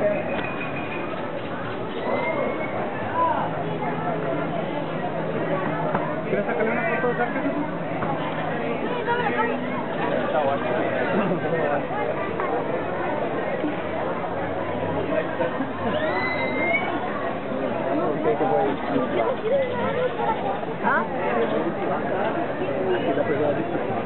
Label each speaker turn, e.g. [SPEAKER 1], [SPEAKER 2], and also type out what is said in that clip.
[SPEAKER 1] ¿Quieres sacarle una foto de sarcasmo? Está guay. ¿Ah?